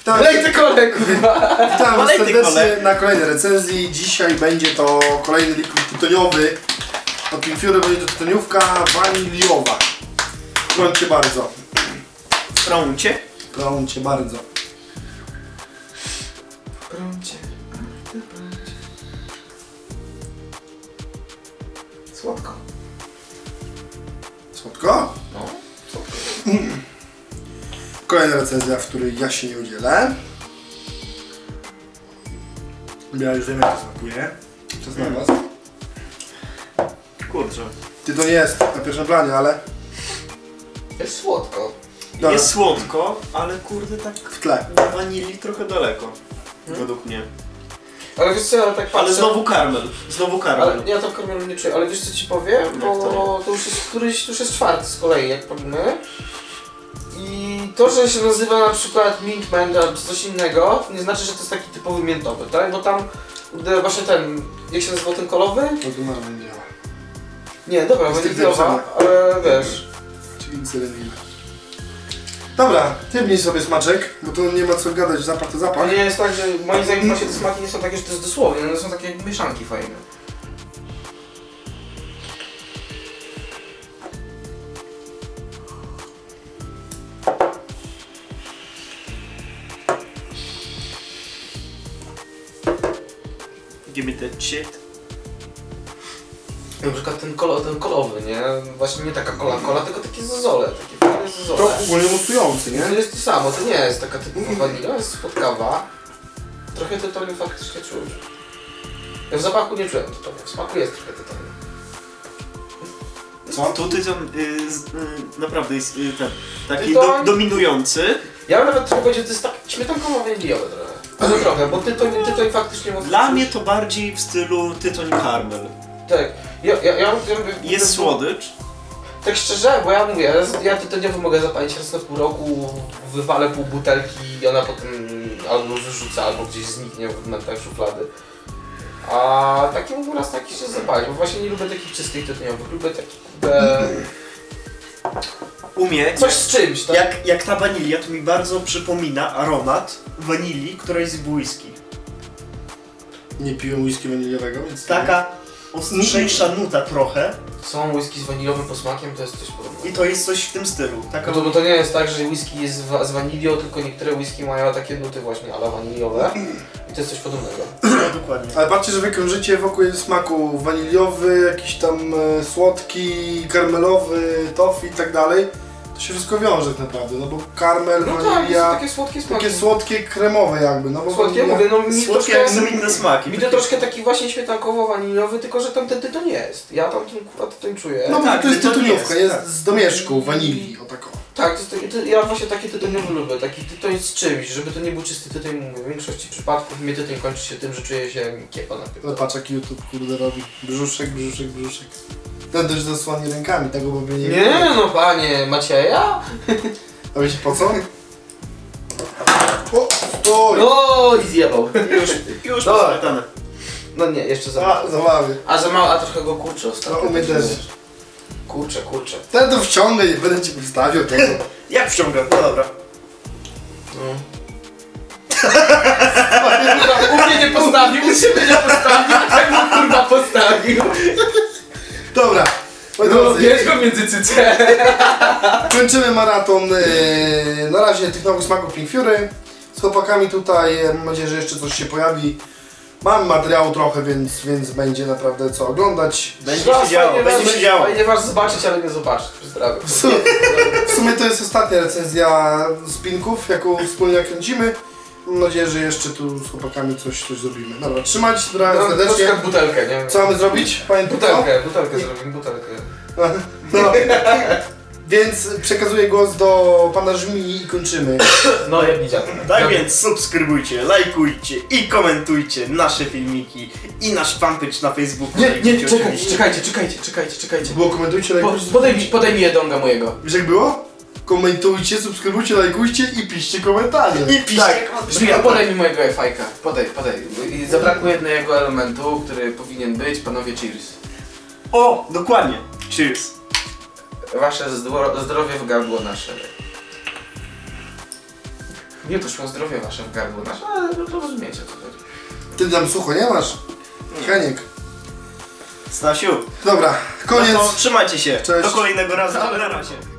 Lej te kole, kurwa! Witam was serdecznie na kolejnej recenzji. Dzisiaj będzie to kolejny liquid tytoniowy. Od Pink Fury będzie to tytoniówka waniliowa. Proszę bardzo. Prącie? Proszę bardzo. Prącie. Słodko. Słodko? No, słodko. Kolejna recenzja, w której ja się nie udzielę. Ja już wiem, jak to smakuje. Czas na was. Kurczę. Ty to nie jest na pierwszym planie, ale Jest słodko. Dobra. Jest słodko, ale kurde tak w tle. na wanilii trochę daleko. Według mnie. Ale wiesz co, ja tak patrzę... Ale znowu karmel. Znowu karmel. Ale ja tam karmelu nie czuję, ale wiesz co ci powiem? Bo to już jest któryś, to już jest czwarty z kolei, jak palimy. I to, że się nazywa na przykład Mint Mint albo coś innego, nie znaczy, że to jest taki typowy miętowy, tak? Bo tam właśnie ten, jak się nazywał ten kolowy? To tu mamy nie ma. Nie, dobra, Jest waniliowa, ale wiesz. Czyli nic nie robimy. Dobra, ty mniej sobie smaczek, bo tu nie ma co gadać, zapach to A zapach. nie jest tak, że moim zdaniem właśnie te smaki nie są takie, że to jest dosłownie, one są takie jak mieszanki fajne. Give me that shit. Na przykład ten kolowy, nie? Właśnie nie taka kola, tylko takie zozole, takie fajne To zozole. ogólnie mocujący, To nie? jest to samo, to nie jest taka typowa wanila, jest słodkawa. Trochę tytoniu faktycznie czuję. Ja w zapachu nie czułem tytoniu, w smaku jest trochę tytoniu. Co? Tu tyton naprawdę jest ten taki Tytoń? dominujący. Ja bym nawet trochę powiedział, że to jest tak śmietankowo-waniliowe trochę. Ale trochę, bo tytoń faktycznie mocno Dla czuć. mnie to bardziej w stylu tytoń karmel. Tak, Jest słodycz. Tak szczerze, bo ja mówię, ja tytoniowy mogę zapalić raz na pół roku, wywalę pół butelki i ona potem albo wyrzuca, albo gdzieś zniknie w momentach szuflady. A taki mógł raz na jakiś czas zapalić, bo właśnie nie lubię takich czystych tytoniowych, lubię takich Umie. coś z czymś, tak? Jak ta wanilia, to mi bardzo przypomina aromat wanilii, która jest w whisky. Nie piłem whisky waniliowego, więc... Taka ostrzejsza nuta trochę Są whisky z waniliowym posmakiem, to jest coś podobnego. i to jest coś w tym stylu. Taka Bo to nie jest tak, że whisky jest z wanilią, tylko niektóre whisky mają takie nuty właśnie ale waniliowe i to jest coś podobnego. No, dokładnie. Ale patrzcie, że wy krążycie wokół smaku waniliowy, jakiś tam słodki, karmelowy, toffee i tak dalej. To się wszystko wiąże tak naprawdę, no bo karmel, No tak, jest wanilia, takie słodkie smaki. takie słodkie, kremowe jakby, no bo Słodkie, wanilia- mówię, no mi Słodkie troszkę... jak są inne smaki. Mi to troszkę taki właśnie śmietankowo-waniliowy, tylko że tam ten tytoń jest. Ja tam ten kurwa tytoń czuję. No bo tak, to jest tytoń tytoniówka, jest, jest tak. z domieszku wanilii, o tako. Tak, to jest taki, ja właśnie taki tytoniowy lubię, taki tytoń z czymś, żeby to nie był czysty tytoń, mówię. W większości przypadków mnie tytoń kończy się tym, że czuję się jak kiepa na No patrz jaki YouTube kurde robi. Brzuszek, brzuszek, brzuszek. Ten też zasłani rękami, tego by nie Nie no panie, Macieja? A wiecie po co? O, stój! No i zjebał. Już Dobra. posmetane. No nie, jeszcze za A, mało. za mały. A za mało, a trochę go kurczę ostatnio. No, u mnie tak też. wiesz. Kurczę. Ten to wciągę, nie będę ci przedstawiał tego. Jak wciągam? No dobra. No. U mnie nie postawił, u siebie nie postawił, tak mu kurwa postawił. Dobra, moi No, drodzy, bierz go między cyce. kończymy maraton na razie tych nowych smaków Pink Fury. Z chłopakami tutaj, mam nadzieję, że jeszcze coś się pojawi. Mam materiału trochę, więc będzie naprawdę co oglądać. Będzie się działo, będzie się działo. Fajnie was zobaczyć, ale nie zobaczyć. Pozdrawiam. W sumie to jest ostatnia recenzja spinków, jaką wspólnie kręcimy. Mam nadzieję, że jeszcze tu z chłopakami coś zrobimy. Dobra, trzymajcie się No, na serdecznie. przykład butelkę, nie? Co mamy zrobić? Pamiętam Butelkę zrobimy, butelkę. No. Więc przekazuję głos do pana Żmii i kończymy. No, jak widziałem. Tak więc subskrybujcie, lajkujcie i komentujcie nasze filmiki i nasz fanpage na Facebooku. Nie, Lajkujcie czekajcie. Było komentujcie, lajkujcie. Podaj mi jedonga mojego. Wiesz jak było? Komentujcie, subskrybujcie, lajkujcie i piszcie komentarze. I piszcie Tak, Brzmi, podaj mi mojego fajka. Podaj. I zabrakło jednego elementu, który powinien być. Panowie, cheers. O, dokładnie. Cheers. Wasze zdrowie w gardło nasze. Nie poszło zdrowie wasze w gardło nasze, ale to rozumiecie co chodzi. Ty tam sucho nie masz? Heniek. Stasiu, Dobra, koniec. no to trzymajcie się. Cześć. Do kolejnego razu. Na razie.